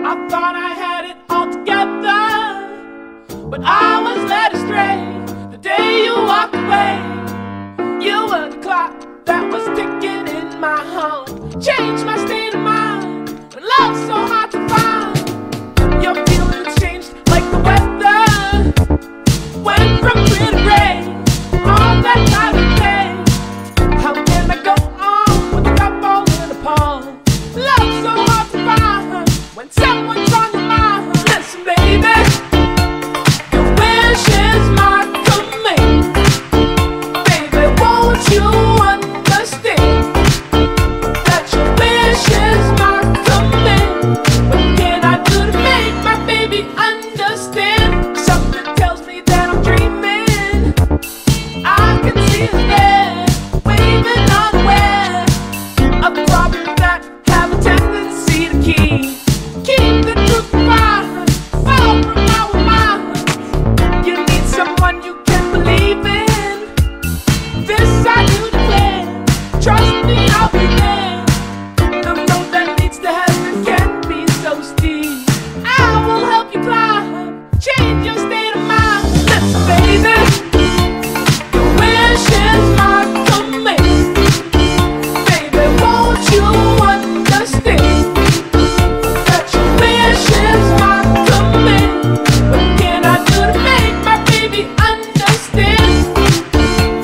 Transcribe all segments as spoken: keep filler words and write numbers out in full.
I thought I had it all together, but I was led astray the day you walked away. You were the clock that was ticking in my heart, changed my state of mind. When love's so hard to find, your feelings changed like the weather. Went from clear to gray, all that time of day. How can I go on with the cup all in a palm? Love's so hard to find when someone's on your mind. Listen, baby, your wish is my command. Baby, won't you understand that your wish is my command? What can I do to make my baby understand? Something tells me that I'm dreaming. I can see us there, waving unaware of problems that have a tendency to keep keep the truth behind, far from our minds. You need someone you can believe in. This I do declare. Trust me, I'll be there. The road that leads to heaven can be so steep. I will help you climb, change your state of mind. Listen, baby, your wish is my command. Baby, won't you understand that your wish is my command? What can I do to make my baby understand?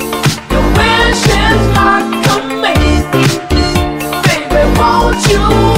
Your wish is my command. Baby, won't you